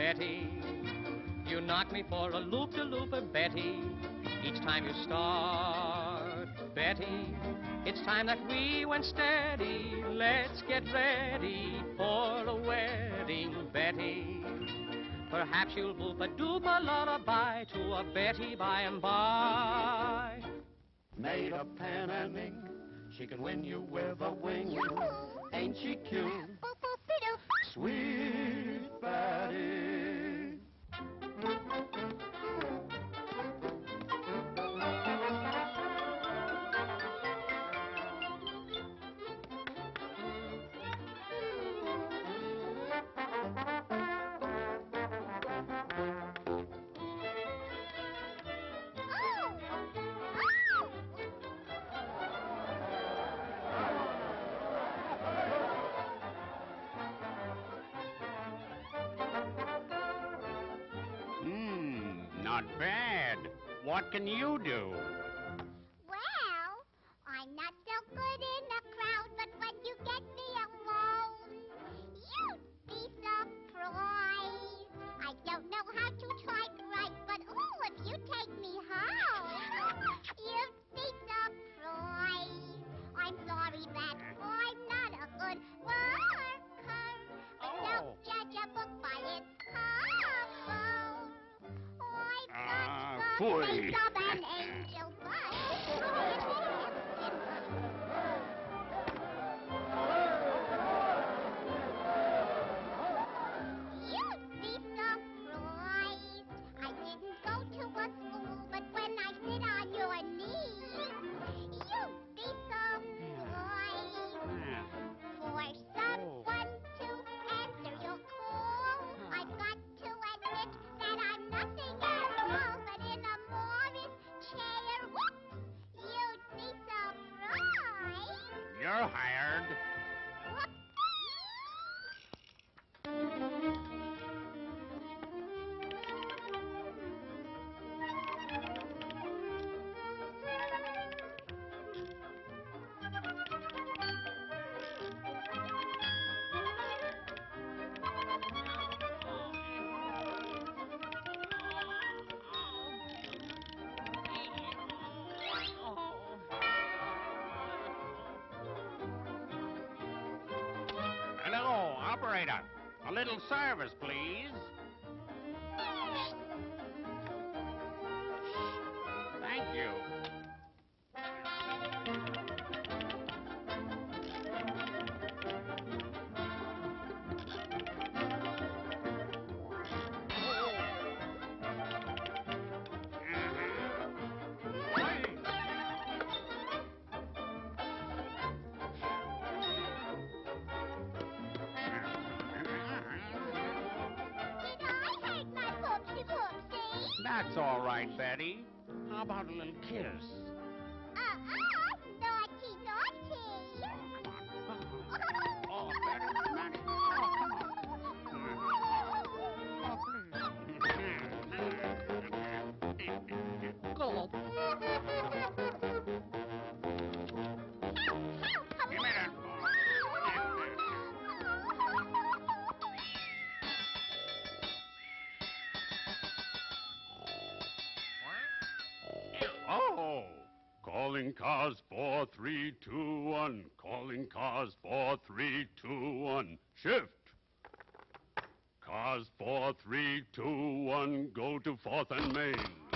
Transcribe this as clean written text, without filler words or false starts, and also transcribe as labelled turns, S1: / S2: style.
S1: Betty. You knock me for a loop-de-looper, Betty. Each time you start, Betty. It's time that we went steady. Let's get ready for a wedding, Betty. Perhaps you'll boop-a-doop a lullaby to a Betty by and by.
S2: Made of pen and ink, she can win you with a wing. Ain't she cute? Sweet Betty.
S3: Not bad. What can you do?
S4: Well, I'm not so good in the crowd, but when you get me alone, you'd be surprised. I don't know how to type right, but oh, if you take me home, you'd be surprised. I'm sorry that I'm not a good worker, but don't judge a book by its cover.
S3: Phooey.
S4: Of an angel, you'd be surprised. I didn't go to a school, but when I sit on your knee, you'd be surprised. For someone to answer your call, I've got to admit that I'm nothing at all, but in a Morris chair, whoop, you'd be surprised.
S3: You're hired.
S4: Whoop.
S3: Hello, operator. A little service, please. Thank you. That's all right, Betty. How about a little kiss?
S4: Naughty, naughty.
S3: Oh, Betty, Betty. Oh, come on. Oh, please. Give me that ball. Oh! Calling cars 4321. Calling cars 4321. Shift. Cars 4321 go to 4th and Main.